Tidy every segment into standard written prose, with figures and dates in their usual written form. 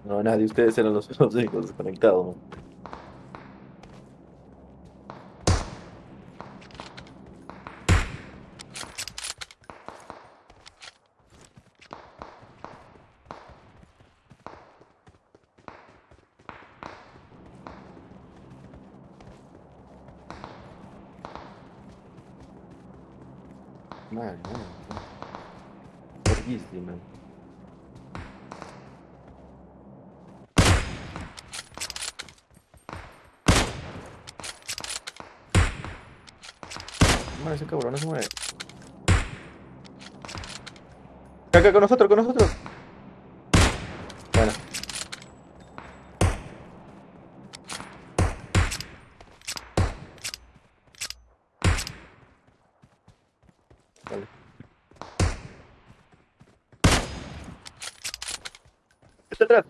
No, nadie, ustedes eran los únicos desconectados, ¿no? Man, man, verguísima. Man, ese cabrón no se mueve. Acá, acá, con nosotros, con nosotros. Bueno, vale. Está atrás.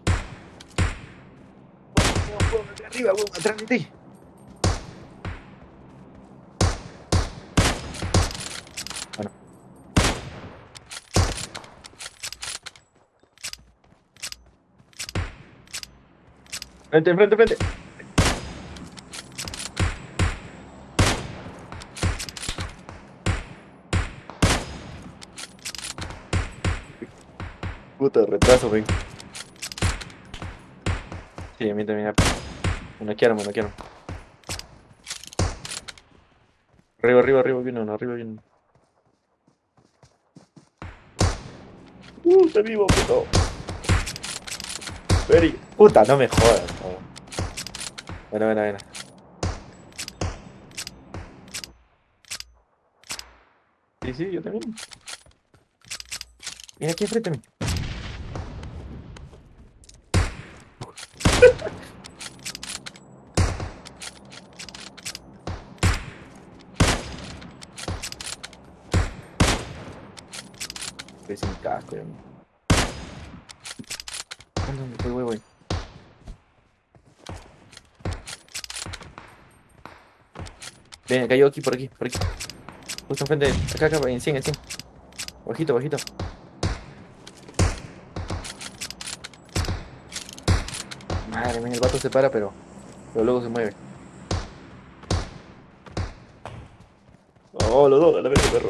Vamos, de arriba, vamos, atrás de ti. Bueno, frente, frente, frente. Puta retraso, ven. Sí, a mí también. Me noquearon, me noquearon. Arriba, arriba, arriba viene uno, arriba viene uno. Está vivo, puto. Puta, no me jodas, no. Bueno, bueno, bueno. Sí, sí, yo también. Mira aquí enfrente a mí. Estoy sin casco, ya. ¿Dónde? Voy, voy, voy. Ven, cayó aquí, por aquí, por aquí. Justo enfrente, acá, acá, en 100, en 100. Bajito, bajito. Madre mía, el vato se para, pero luego se mueve. Oh, los dos, a la vez, perro.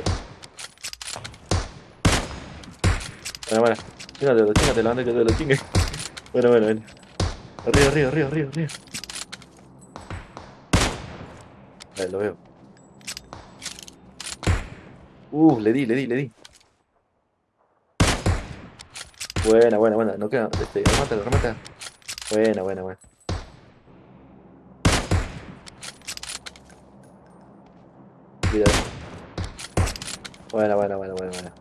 Bueno, bueno. Chingatelo, anda que te lo chingue. Bueno, bueno, bueno. Arriba, arriba, arriba, arriba, arriba. Vale, lo veo. Le di. Buena, buena, buena. No queda. Remátalo, remata. Buena, buena, buena. Cuidado. Buena, buena, buena, buena, buena.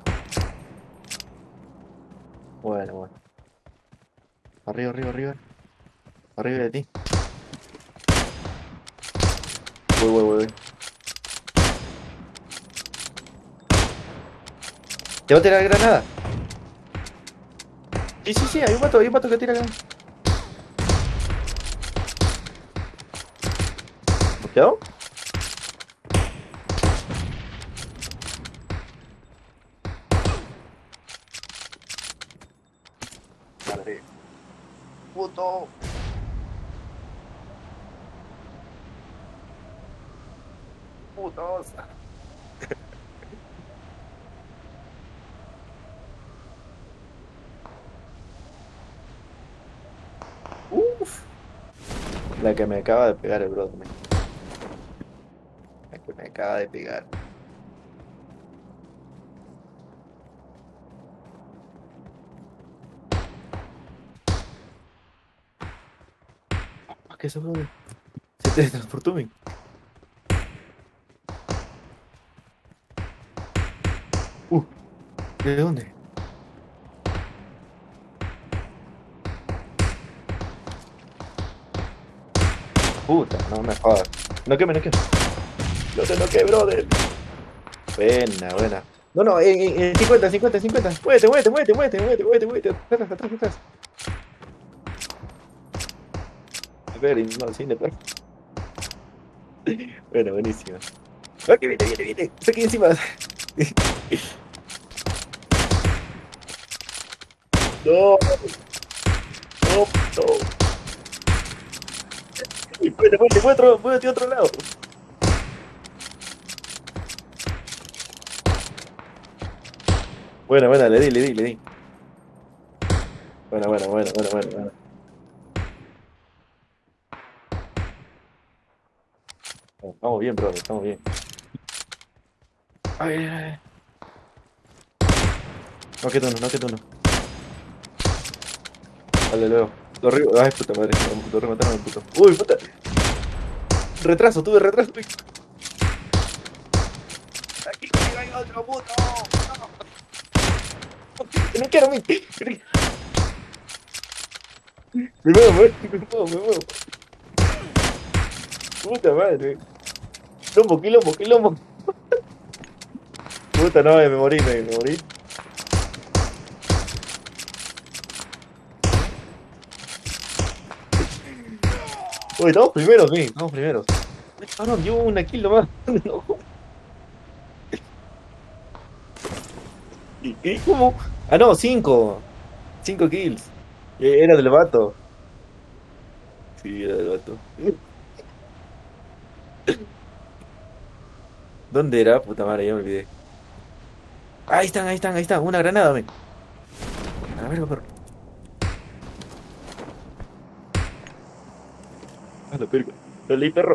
Buena, buena. Arriba, arriba, arriba. Arriba de ti. Voy. ¿Te va a tirar granada? Sí, sí, sí, hay un vato que tira granada. ¿Bloqueado? Madre. Puto. Putos. Uf. La que me acaba de pegar el brother, man. La que me acaba de pegar. ¿Qué es eso, brother? Se teletransportó, men. Uh, ¿De dónde? Puta, no me jodas. No que me no que. No te noqué, brother. Buena, buena. No, no, en 50, 50, 50. Muévete. Atrás, atrás, atrás. A ver, no, cine, pero. Bueno, buenísimo. Ok, viene. Está aquí encima. No. No, no. Muévete a otro lado. Buena, buena, le di. Buena, buena, buena, buena, buena, buena. Estamos bien, bro, estamos bien. Ay, ay, ay. No, que tú no, no, que tú no. Dale, luego. Ay, puta madre, lo remataron al puto. Uy, puta. Retraso, tuve retraso. Uy. Aquí hay otro puto. No, no quiero mí. Me muevo, me muevo. Puta madre. Quilombo, quilombo, quilombo. Puta, no, me morí, me morí. Uy, estamos primeros, sí, estamos primeros. Ay, cabrón, llevo una kill nomás. No. ¿Y cómo? Ah, no, cinco. Cinco kills. Era del vato. Sí, era del vato. ¿Dónde era? Puta madre, ya me olvidé. Ahí están, ahí están, ahí están. Una granada, ven. A ver, perro. A la perga. Dale, perro.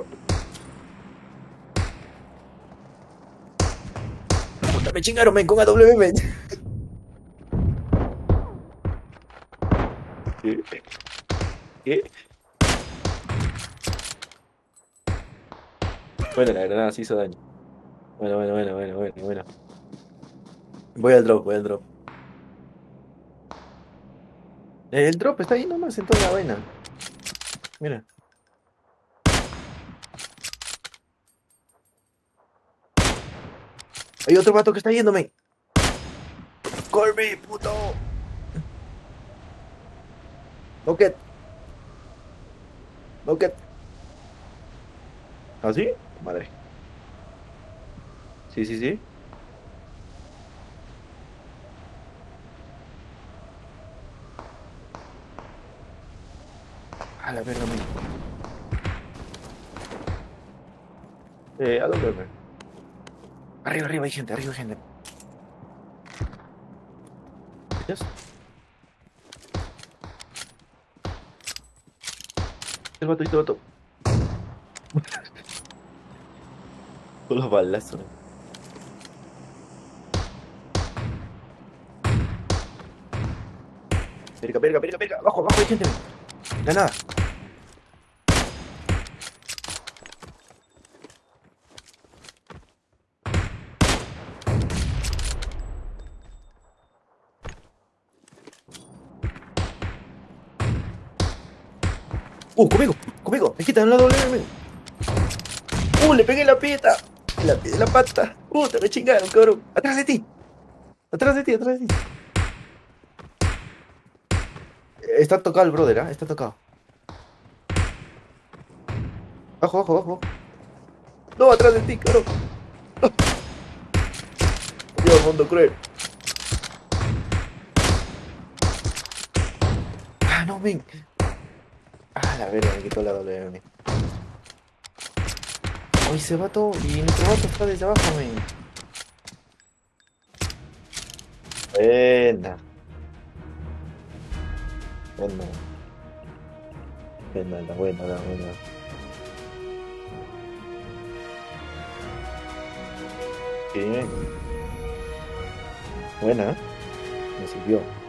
Puta, me chingaron, men, con AW, men. ¿Qué? ¿Qué? Bueno, la granada sí hizo daño. Bueno, bueno, bueno, bueno, bueno, bueno. Voy al drop, voy al drop. El drop está ahí nomás en toda la vaina. Mira. Hay otro vato que está yéndome. Corby, puto. Locket, Locket. ¿Ah, sí? Madre. Sí, sí, sí. A la verga, men. ¿A dónde, men? Arriba, arriba hay gente, arriba hay gente. ¿Ves? El vato, el vato. Con los balazos. Perca, perca, perca, perca. Abajo, abajo hay gente, men. La nada. Conmigo, conmigo. Me quitan la doble, men. Le pegué la pita. La pata. Te me chingaron, cabrón. Atrás de ti. Atrás de ti, atrás de ti. Está tocado el brother, ¿ah? Está tocado. Abajo, abajo, abajo. No, atrás de ti, cabrón. Dios, mundo cruel. Ah, no, men. Ah, la verga, me quitó la doble, men. Uy, ese vato. Y nuestro vato está desde abajo, men. Buena. Buena. Buena, la buena, la buena. Bien. Buena. Me sirvió.